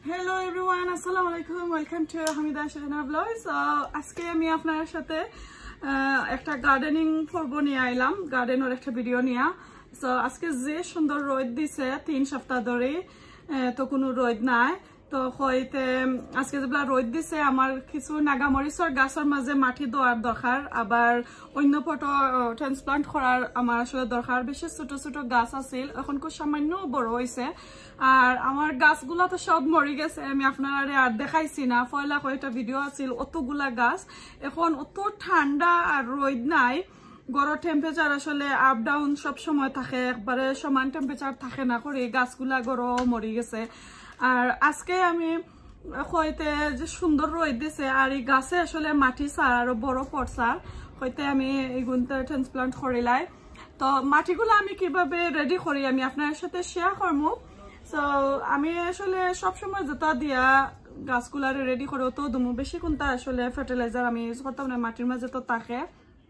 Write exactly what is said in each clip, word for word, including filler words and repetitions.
Hello everyone, assalamu alaikum. Welcome to Hamida Shahana Vlogs. আজকে আমি আপনার সাথে একটা গার্ডেনিং পর্ব নিয়ে আইলাম, গার্ডেনের একটা ভিডিও নিয়ে। সো আজকে যে সুন্দর রোদ দিছে তিন সপ্তাহ ধরে, তো কোনো রোদ নাই। তো হইতে আজকে যেগুলা রোদ দিছে আমার কিছু নাগামরিচর গাছের মাঝে মাটি দেওয়ার দরকার, আবার অন্য ফটো ট্রান্সপ্লান্ট করার আমার আসলে দরকার। বেশি ছোট ছোট গাছ আছিল, এখন খুব সামান্য বড় হয়েছে। আর আমার গাছগুলা তো সব মরে গেছে, আমি আপনারা আর দেখাইছি না। পয়লা কয়েকটা ভিডিও আছিল, অতগুলা গাছ। এখন অত ঠান্ডা আর রোদ নাই, গড় টেম্পারেচার আসলে আপ ডাউন সব সময় থাকে, একবারে সমান টেম্পারেচার থাকে না করে গাছগুলা গড় মরে গেছে। আর আজকে আমি হইতে যে সুন্দর রোদ দিছে আর এই গাছে আসলে মাটি সার আরো বড় পড়সার হইতে আমি এইগুনটা ট্রান্সপ্লান্ট করিলাই। তো মাটিগুলো আমি কিভাবে রেডি করি আমি আপনার সাথে শেয়ার করবো। সো আমি আসলে সবসময় যেটা দিয়া গাছগুলারে রেডি করে তো দমু বেশি কোনটা আসলে ফার্টিলাইজার আমি ইউজ করতাম না। মাটির মাঝে তো থাকে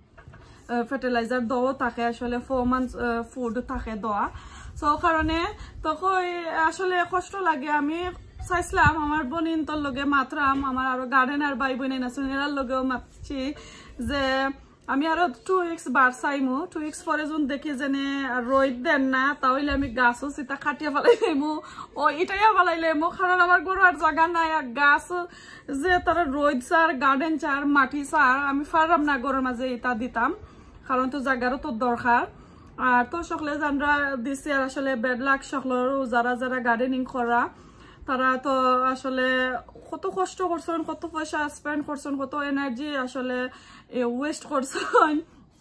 ফার্টিলাইজার দেওয়া থাকে, আসলে ফোর মান্থস ফুড থাকে দেওয়া। সো কারণে তখন আসলে কষ্ট লাগে। আমি চাইছিলাম আমার বোনিন তোর লগে মাত্রাম, আমার আরো গার্ডেনার ভাই বোন আছে এরার লগেও মাতছি যে আমি আরো টু উইক্স বার চাইমু, টু উইক্স পরে যখন দেখি যেনে রোদ দেন না তাহলে আমি গাছও চিতা কাটিয়া ফেলাই লাইমু, ও এটাইয়া ফেলাই লাইমু। কারণ আমার গরু আর জায়গা নাই, আর গাছ যে তারা রোদ চার গার্ডেন চার মাটি চার আমি ফারাম না গরুর মাঝে এটা দিতাম, কারণ তো জায়গারও তো দরকার। আর তো সকলে যারা দিছে আর আসলে বেড লাক সকলের যারা যারা গার্ডেনিং করা তারা তো আসলে কত কষ্ট করছেন, কত পয়সা স্পেন্ড করছেন, কত এনার্জি আসলে ওয়েস্ট করছেন,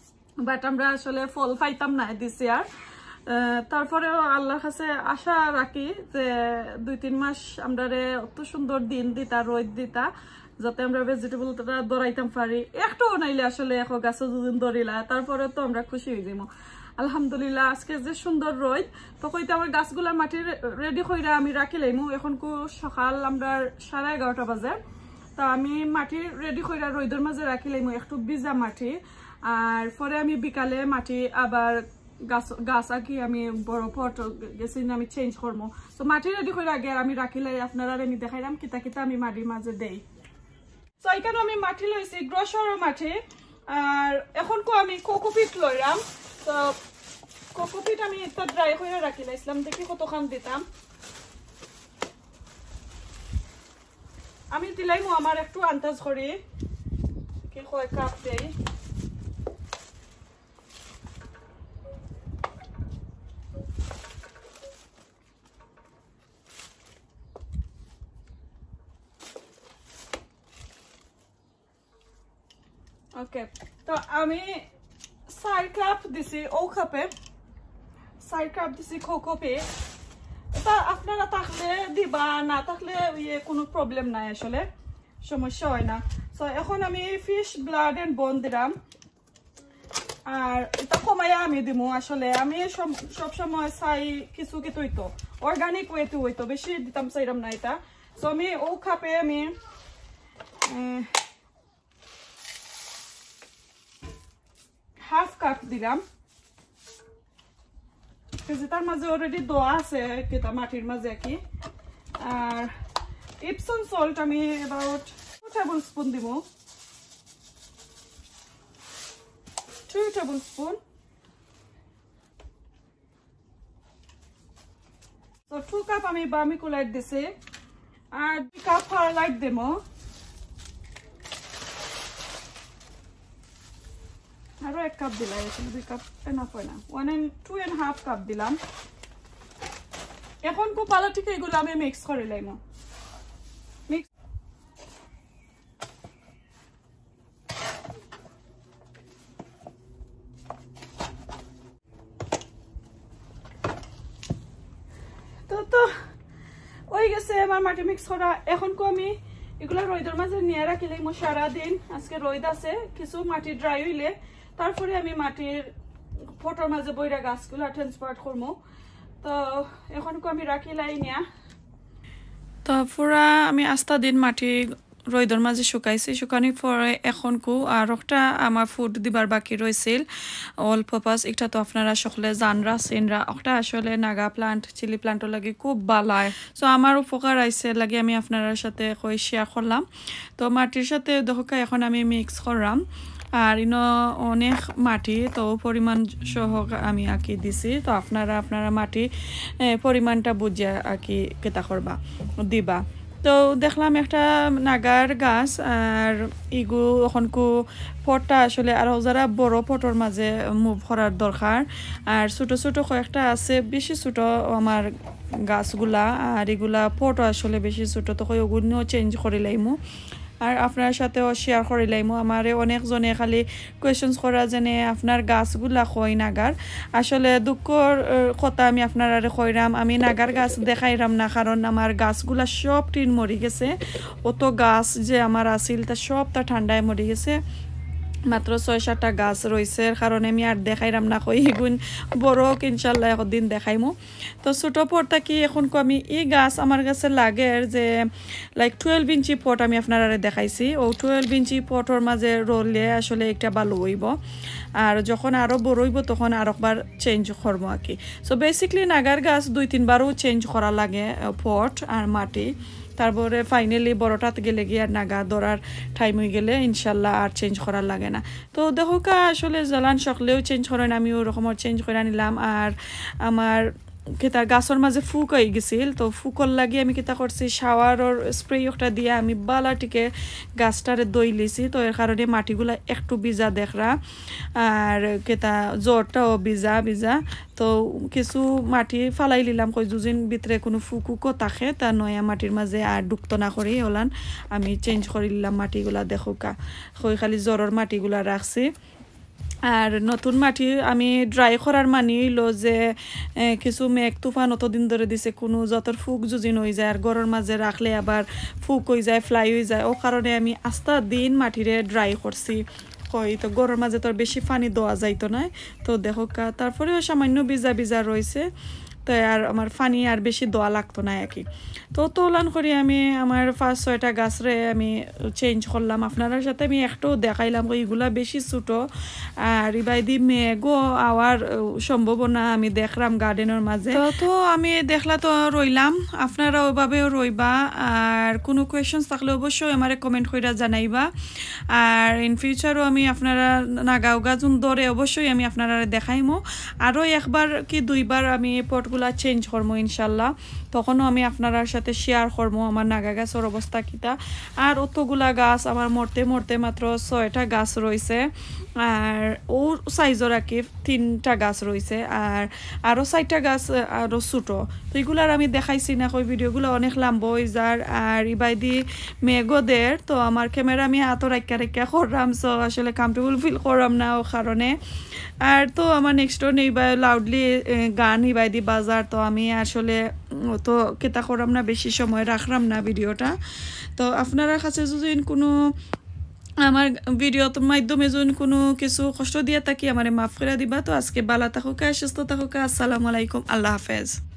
বাট আমরা আসলে ফল পাইতাম না দিছি। আর তারপরেও আল্লাহর কাছে আশা রাখি যে দুই তিন মাস আমরা অত সুন্দর দিন দিতা রোদ দিতা যাতে আমরা ভেজিটেবল দৌড়াইতাম পারি। একটাও নাইলে আসলে এখন গাছে দুদিন দৌড়িলা তারপরে তো আমরা খুশি হয়ে যাবো। আলহামদুলিল্লাহ আজকে যে সুন্দর রোদ, তো কইতে আমার গাছগুলার মাটি রেডি কইরা আমি রাখি লাইমু। এখন কো সকাল আমরা সাড়ে এগারোটা বাজে, তা আমি মাটি রেডি কইরা রোদের মাঝে রাখি লাইমু একটু ভিজা মাটি। আর পরে আমি বিকালে মাটি আবার গাছ গাছ আঁকি আমি বড় পট গেছি আমি চেঞ্জ করবো। তো মাটি রেডি করে আগে আমি রাখিলাই আপনারা আমি দেখাইলাম কিতা কিতা আমি মাটির মাঝে দেই। তো এখানে আমি মাটি লইছি গ্রসর মাটি, আর এখন কো আমি কোকোপিট লইলাম। তো কোকোপিট আমি একটা ড্রাই করে রাখি লাইছিলাম, দেখি কতখান দিতাম। আমি দিলাইমু আমার একটু আন্দাজ করি কি কয় কাপ দেই। ওকে, তো আমি চার কাপ দিছি ও কাপে, চার কাপ দিছি কোকোপিট। এটা আপনারা থাকলে দিবা, না থাকলে ইয়ে কোনো প্রবলেম নাই, আসলে সমস্যা হয় না। তো এখন আমি ফিশ ব্লাড এন্ড বোন দিলাম, আর এটা কমাইয়া আমি দিমু। আসলে আমি সব সময় চাই কিছু কিছু হইতো অর্গানিক ওয়েতে হইতো, বেশি দিতাম চাইলাম না এটা। তো আমি ও কাপে আমি হাফ কাপ দিলাম, যেটার মাঝে অলরেডি দোয়া আছে কেটা মাটির মাঝে কি। আর ইপসন সল্ট আমি অ্যাবাউট টু টেবিল স্পুন দিব, টু টেবিল স্পুন। তো টু কাপ আমি বার্মিকুলাইট দিছি, আর দুই কাপ পারলাইট দেব। আরো এক কাপ দিলাম, দুই কাপ এনাফ হয় না, one and two and half cup দিলাম। এখন খুব ভালো ঠিক এগুলো আমি মিক্স করে লাইম। মিক্স তো তো ওই গেছে আমার মাটি মিক্স করা। এখন কো আমি এগুলো রোদের মাঝে নিয়ে রাখি লাইম সারাদিন। আজকে রোদ আছে, কিছু মাটি ড্রাই হইলে তারপরে আমি মাটির ফটোর মাঝে বইরা গাছগুলা ট্রান্সপ্লান্ট করবো। তো এখন আমি রাখি লাই নিয়া। তো পুরা আমি আস্তা দিন মাটি রোদর মাঝে শুকাইছি শুকানোর পরে এখন কু আর একটা আমার ফুড দিবার বাকি রয়েছিল অল্প পাস একটা তো আপনারা সকলে জানরা সিনরা একটা আসলে নাগা প্লান্ট চিলি প্লান্টর লাগে খুব ভালো সো আমার উপকার আইছে লাগে আমি আপনার সাথে কই শেয়ার করলাম তো মাটির সাথে দেখো এখন আমি মিক্স করলাম আর ইনো অনেক মাটি তো পরিমাণ সহ আমি আঁকি দিছি তো আপনারা আপনারা মাটি পরিমাণটা বুঝিয়া আঁকি কেতা করবা দিবা তো দেখলাম একটা নাগার গাছ আর ইগু এখনকু পটটা আসলে আর যারা বড় পটর মাঝে মুভ করার দরকার আর ছোট ছোট কয়েকটা আছে বেশি ছোট আমার গাছগুলা আর এগুলা পটও আসলে বেশি ছোট তো ওগুলো চেঞ্জ করে লাইমু আর আপনার সাথেও শেয়ার করে লাইমু আমারে অনেকজনে খালি কোয়েশ্চনস করা জানে আপনার গাছগুলা কই নাগার আসলে দুঃখর কথা আমি আপনার আরে কইরাম আমি নাগার গাছ দেখাইরাম না কারণ আমার গাছগুলা সব টিন মরি গেছে অত গাছ যে আমার আসিল তা সবটা ঠান্ডায় মরি গেছে মাত্র ছয় সাতটা গাছ রয়েছে কারণ আমি আর দেখাইরাম না কই এগুন বড় ইনশাল্লাহ একদিন দেখাইমু তো ছোট পটটা কি এখন আমি এই গাছ আমার কাছে লাগে যে লাইক টুয়েলভ ইঞ্চি পট আমি আপনারা দেখাইছি ও টুয়েলভ ইঞ্চি পটর মাঝে রলে আসলে একটা ভালো হইব আর যখন আরও বড় হইব তখন আর একবার চেঞ্জ করবো আর কি সো বেসিকলি নাগার গাছ দুই তিনবারও চেঞ্জ করা লাগে পট আর মাটি তারপরে ফাইনালি বড়টাতে গেলে গিয়ে আর নাগা ধরার টাইম হয়ে গেলে ইনশাল্লাহ আর চেঞ্জ করার লাগে না তো দেখো কা আসলে জ্বালান সকলেও চেঞ্জ করেন আমি ওরকমের চেঞ্জ করে নিলাম আর আমার কেতার গাছর মাঝে ফুক হয়ে গেছিল তো ফুকর লাগে আমি কেতা করছি শাওয়ারর স্প্রে একটা দিয়ে আমি বালাটিকে গাছটারে দই লিছি তো এর কারণে মাটিগুলা একটু ভিজা দেখরা আর কেতা জ্বরটাও ভিজা ভিজা তো কিছু মাটি ফালাই নিলাম কই দুদিন ভিতরে কোনো ফুকুকও থাকে তা নয়া মাটির মাঝে আর ডুক্ত না করি ওলান আমি চেঞ্জ করে নিলাম মাটিগুলা দেখো কা কই খালি জ্বরের মাটিগুলা রাখছি আর নতুন মাটি আমি ড্রাই করার মানি হইল যে কিছু মেঘ তুফান অতদিন ধরে দিছে কোনো যতর ফুক জুজিন হয়ে যায় আর গরর মাঝে রাখলে আবার ফুক হয়ে যায় ফ্লাই হয়ে যায় ও কারণে আমি আস্তা দিন মাটিরে ড্রাই করছি কই তো গরর মাঝে তোর বেশি পানি দেওয়া যাইতো না তো দেখো কা তারপরেও সামান্য ভিজা ভিজা রয়েছে তো আর আমার পানি আর বেশি দোয়া লাগতো না আর কি তো তোলান করি আমি আমার ফার্স্ট ছয়টা গাছরে আমি চেঞ্জ করলাম আপনার সাথে আমি একটু দেখাইলাম এইগুলা বেশি ছোটো আর ইবাইদি মেঘও আওয়ার সম্ভাবনা আমি দেখলাম গার্ডেনের মাঝে তো তো আমি দেখলা তো রইলাম আপনারা ওইভাবেও রইবা আর কোনো কোয়েশনস থাকলে অবশ্যই আমার কমেন্ট করে জানাইবা আর ইন ফিউচারও আমি আপনারা নাগাও গাছুন দরে অবশ্যই আমি আপনারা দেখাইমো আরও একবার কি দুইবার আমি পটগুলা চেঞ্জ করবো ইনশাল্লাহ তখনও আমি আপনার সাথে শেয়ার করবো আমার নাগা গাছের অবস্থা কিতা আর অতগুলা গাছ আমার মরতে মরতে মাত্র ছয়টা গাছ রয়েছে আর ও সাইজর আর কি তিনটা গাছ রয়েছে আর আরও চারটা গাছ আরও ছোটো তো এগুলার আমি দেখাইছি না ওই ভিডিওগুলো অনেক লম্বা হয়ে যার আর ইবাইদি মেঘদের তো আমার ক্যামেরা আমি এত রাখা রাখা করলাম সো আসলে কমফর্টেবল ফিল করলাম না ও কারণে আর তো আমার নেক্সট ডোর নেই লাউডলি গান ইবাইদি বাজার তো আমি আসলে তো কেতা করলাম না বেশি সময় রাখলাম না ভিডিওটা তো আপনারা কাছে যদি কোনো আমার ভিডিওর মাধ্যমে যদি কোনো কিছু কষ্ট দিয়ে থাকি আমার মাফ করে দিবা তো আজকে ভালো থাকুক সুস্থ থাকুক আসসালামু আলাইকুম আল্লাহ হাফেজ।